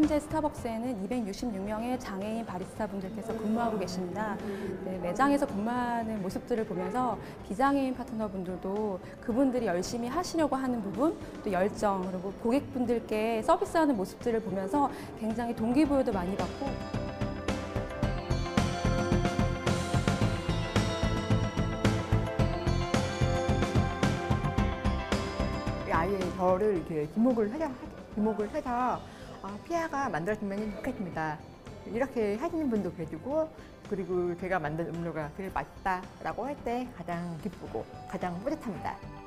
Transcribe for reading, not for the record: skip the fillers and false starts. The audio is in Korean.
현재 스타벅스에는 266명의 장애인 바리스타분들께서 근무하고 계십니다. 네, 매장에서 근무하는 모습들을 보면서 비장애인 파트너분들도 그분들이 열심히 하시려고 하는 부분, 또 열정, 그리고 고객분들께 서비스하는 모습들을 보면서 굉장히 동기부여도 많이 받고 아예 저를 이렇게 주목을 해서 피아가 만들어주면 좋겠습니다. 이렇게 하시는 분도 계시고, 그리고 제가 만든 음료가 되게 맛있다라고 할 때 가장 기쁘고 가장 뿌듯합니다.